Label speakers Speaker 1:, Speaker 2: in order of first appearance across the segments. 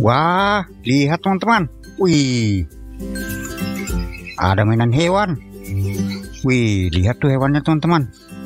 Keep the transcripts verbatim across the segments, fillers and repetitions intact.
Speaker 1: Wah, lihat teman-teman. Wih, ada mainan hewan. Wih, lihat tuh hewannya teman-teman.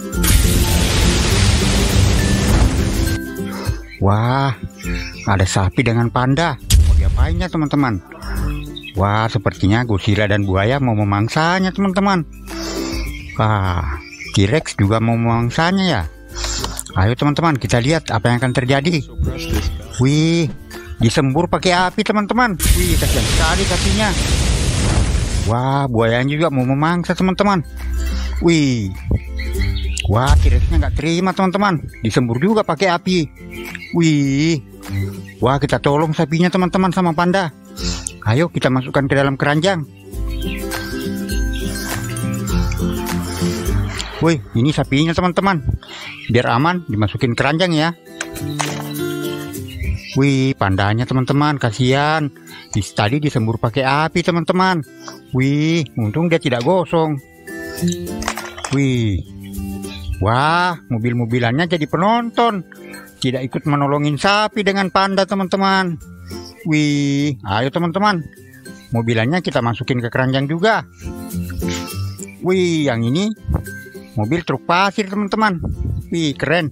Speaker 1: Wah, ada sapi dengan panda. Mau diapainnya teman-teman? Wah, sepertinya Godzilla dan buaya mau memangsanya teman-teman. Wah, T-Rex juga mau memangsanya ya. Ayo teman-teman, kita lihat apa yang akan terjadi. Wih, disembur pakai api teman-teman. Wih, kasihan sekali kakinya. Wah, buayanya juga mau memangsa teman-teman. Wih, wah, T-Rexnya nggak terima teman-teman. Disembur juga pakai api. Wih, wah, kita tolong sapinya teman-teman sama panda. Ayo kita masukkan ke dalam keranjang. Wih, ini sapinya teman-teman. Biar aman dimasukin keranjang ya. Wih, pandanya teman-teman, kasihan. Tadi disembur pakai api teman-teman. Wih, untung dia tidak gosong. Wih, wah, mobil-mobilannya jadi penonton. Tidak ikut menolongin sapi dengan panda teman-teman. Wih, ayo teman-teman, mobilannya kita masukin ke keranjang juga. Wih, yang ini mobil truk pasir teman-teman. Wih, keren.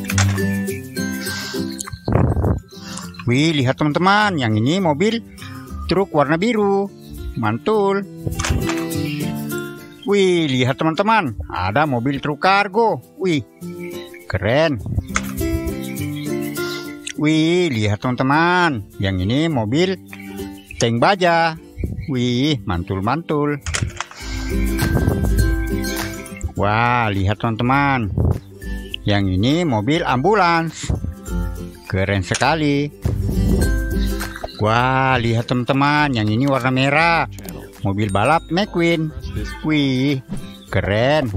Speaker 1: Wih, lihat teman-teman, yang ini mobil truk warna biru. Mantul. Wih, lihat teman-teman, ada mobil truk kargo. Wih, keren. Wih, lihat teman-teman, yang ini mobil tank baja. Wih, mantul-mantul. Wah, lihat teman-teman, yang ini mobil ambulans. Keren sekali. Wah, lihat teman-teman, yang ini warna merah. Mobil balap McQueen. Wih, keren.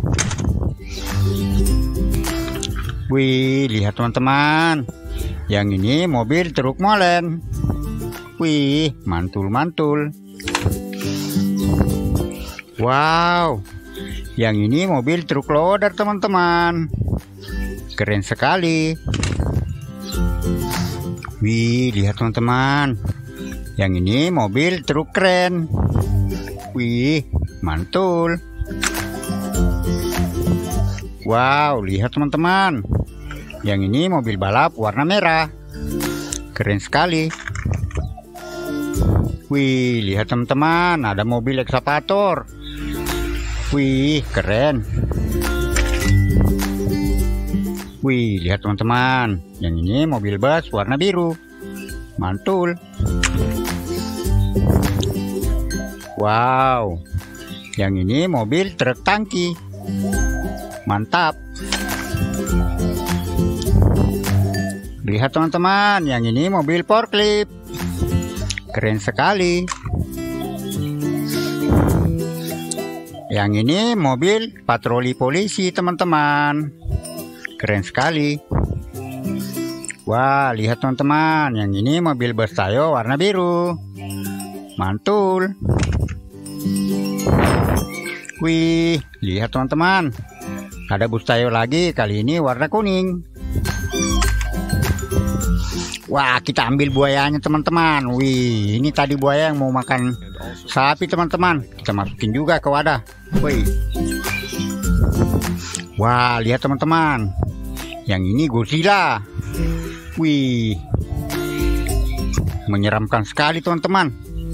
Speaker 1: Wih, lihat teman-teman, yang ini mobil truk molen. Wih, mantul-mantul. Wow, yang ini mobil truk loader teman-teman. Keren sekali. Wih, lihat teman-teman, yang ini mobil truk keren. Wih, mantul. Wow, lihat teman-teman, yang ini mobil balap warna merah. Keren sekali. Wih, lihat teman-teman, ada mobil ekskavator. Wih, keren. Wih, lihat teman-teman, yang ini mobil bus warna biru. Mantul. Wow, yang ini mobil truk tangki. Mantap. Lihat teman-teman, yang ini mobil forklift. Keren sekali. Yang ini mobil patroli polisi teman-teman. Keren sekali. Wah, lihat teman-teman, yang ini mobil bus Tayo warna biru. Mantul. Wih, lihat teman-teman, ada bus Tayo lagi, kali ini warna kuning. Wah, kita ambil buayanya teman-teman. Wih, ini tadi buaya yang mau makan sapi teman-teman. Kita masukin juga ke wadah. Wih. Wah, lihat teman-teman, yang ini Godzilla. Wih, menyeramkan sekali teman-teman.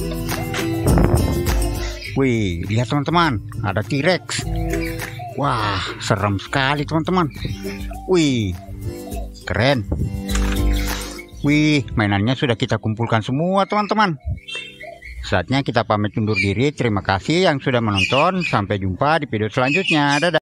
Speaker 1: Wih, lihat teman-teman, ada T-Rex. Wah, serem sekali teman-teman. Wih, keren. Wih, mainannya sudah kita kumpulkan semua teman-teman. Saatnya kita pamit undur diri. Terima kasih yang sudah menonton. Sampai jumpa di video selanjutnya. Dadah.